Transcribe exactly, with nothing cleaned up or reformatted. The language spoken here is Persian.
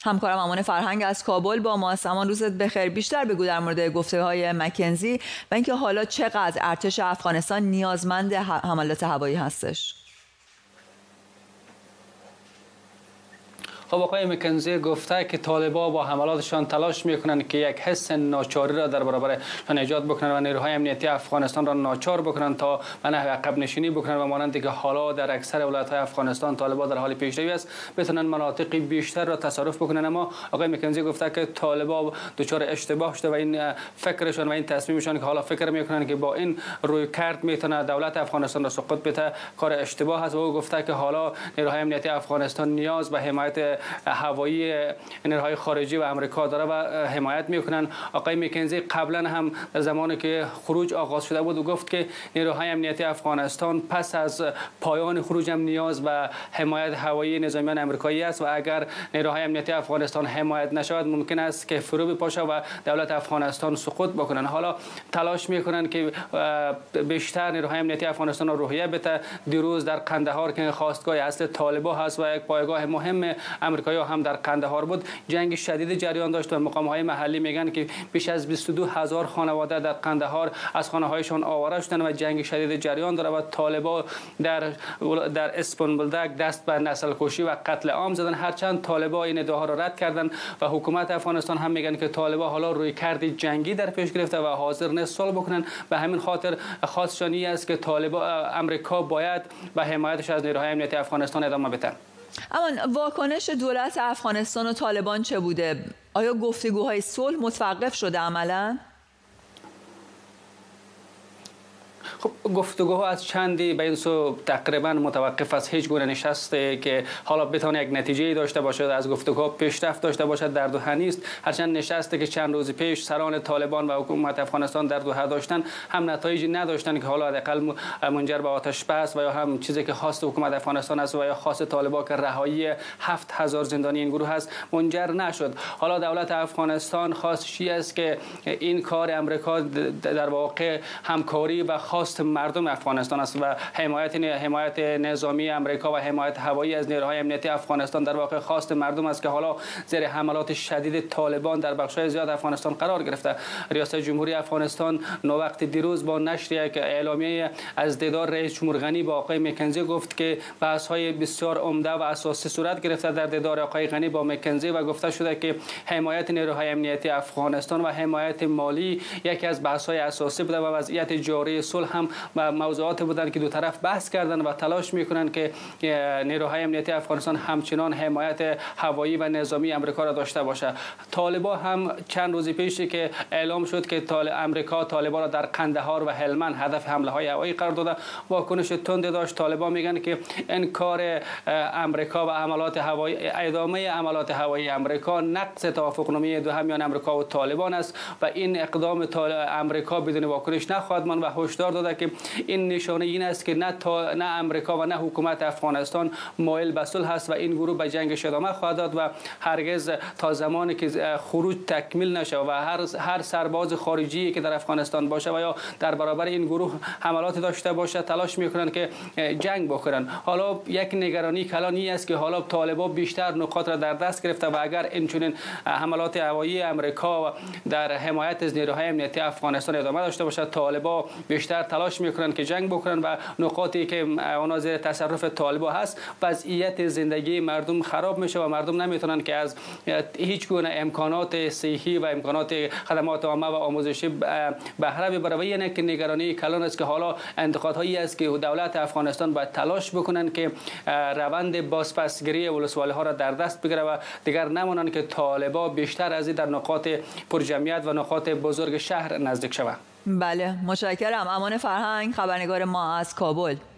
همکارم امان فرهنگ از کابل با ما است. امان روزت بخیر. بیشتر بگو در مورد گفته‌های مکنزی و اینکه حالا چقدر ارتش افغانستان نیازمند حملات هوایی هستش. خب آقای مکنزی گفته که طالبان با حملاتشان تلاش میکنند که یک حس ناچاری را در برابرشان ایجاد بکنند و نیروهای امنیتی افغانستان را ناچار بکنند تا به نحو عقب نشینی بکنند و مانند که حالا در اکثر ولایت‌های افغانستان طالبان در حال پیشروی است بتونن مناطق بیشتر را تصرف بکنند. اما آقای مکنزی گفته که طالبان دچار اشتباه شده و این فکرشان و این تصمیمشان که حالا فکر میکنند که با این روی کرد میتونه دولت افغانستان را سقوط بده کار اشتباه است. و او گفته که حالا نیروهای امنیتی افغانستان نیاز به حمایت هوایی نیروهای خارجی و امریکا داره و حمایت میکنن. آقای مکنزی قبلا هم در زمانی که خروج آغاز شده بود و گفت که نیروهای امنیتی افغانستان پس از پایان خروج هم نیاز به حمایت هوایی نظامیان امریکایی است و اگر نیروهای امنیتی افغانستان حمایت نشود ممکن است که فرو بپاشه و دولت افغانستان سقوط بکنن. حالا تلاش میکنن که بیشتر نیروهای امنیتی افغانستان رو روحیه بده. دیروز در قندهار که خواستگاه اصل طالبان هست و یک پایگاه مهم امریکایی هم در قندهار بود جنگ شدید جریان داشت و مقام های محلی میگن که بیش از بیست و دو هزار خانواده در قندهار از خانه هایشان آواره شدن و جنگ شدید جریان داره و طالبان در در اسپون بلدک دست به نسل کشی و قتل عام زدن. هرچند طالبان این ادعاها را رد کردن و حکومت افغانستان هم میگن که طالبان حالا روی کرد جنگی در پیش گرفته و حاضر نیست صلح بکنن. به همین خاطر خواستشان است که طالبان امریکا باید به حمایتش از نیروهای امنیتی افغانستان ادامه بده. اما واکنش دولت افغانستان و طالبان چه بوده؟ آیا گفتگوهای صلح متوقف شده عملاً؟ خب گفتگوها از چندی به این سو تقریبا متوقف است. هیچ گونه نشسته که حالا بتونه یک نتیجه داشته باشد از گفتگوها پیشرفت داشته باشد در دوحه نیست. هرچند نشسته که چند روز پیش سران طالبان و حکومت افغانستان در دوحه داشتن هم نتایجی نداشتن که حالا حداقل منجر به آتش بس و یا هم چیزی که خواست حکومت افغانستان است و یا خواست طالبان که رهایی هفت هزار زندانی این گروه است منجر نشد. حالا دولت افغانستان خواستش است که این کار امریکا در واقع همکاری و خواست مردم افغانستان است و حمایت حمایت نظامی امریکا و حمایت هوایی از نیروهای امنیتی افغانستان در واقع خواست مردم است که حالا زیر حملات شدید طالبان در بخش‌های زیاد افغانستان قرار گرفته. ریاست جمهوری افغانستان نووقت دیروز با نشر یک اعلامیه از دیدار رئیس جمهور غنی با آقای مکنزی گفت که بحث‌های بسیار عمده و اساسی صورت گرفته در دیدار آقای غنی با مکنزی و گفته شده که حمایت نیروهای امنیتی افغانستان و حمایت مالی یکی از بحث‌های اساسی بوده و وضعیت جاری صلح هم موضوعات بودند که دو طرف بحث کردن و تلاش میکنند که نیروهای امنیتی افغانستان همچنان حمایت هوایی و نظامی امریکا را داشته باشه. طالبان هم چند روز پیش که اعلام شد که امریکا طالبان را در قندهار و هلمند هدف حمله های هوایی قرار داده واکنش تند داشت. طالبان میگن که این کار امریکا و حملات هوایی ادامه حملات هوایی امریکا نقض توافقنامه دوحه میان امریکا و طالبان است و این اقدام امریکا بدون واکنش نخواهد ماند و هشدار داده که این نشانه این است که نه تا نه امریکا و نه حکومت افغانستان مایل به صلح است و این گروه به جنگش ادامه خواهد داد و هرگز تا زمانی که خروج تکمیل نشه و هر هر سرباز خارجی که در افغانستان باشه و یا در برابر این گروه حملات داشته باشه تلاش میکنن که جنگ بکنن. حالا یک نگرانی کلانی است که حالا طالبان بیشتر نقاط را در دست گرفته و اگر اینچنین حملات هوایی امریکا در حمایت از نیروهای امنیتی افغانستان ادامه داشته باشه طالبان بیشتر تلاش میکنن که جنگ بکنن و نقاطی که اونا زیر تصرف طالبان هست وضعیت زندگی مردم خراب میشه و مردم نمیتونن که از هیچ گونه امکانات صحی و امکانات خدمات عامه و آموزشی بهره ببره و یک نگرانی کلان است که حالا انتقادهایی است که دولت افغانستان باید تلاش بکنن که روند بازپسگیری ولسوالی ها را در دست بگیره و دیگر نمونن که طالبان بیشتر از این در نقاط پرجمعیت و نقاط بزرگ شهر نزدیک شوند. بله متشکرم. امان فرهنگ خبرنگار ما از کابل.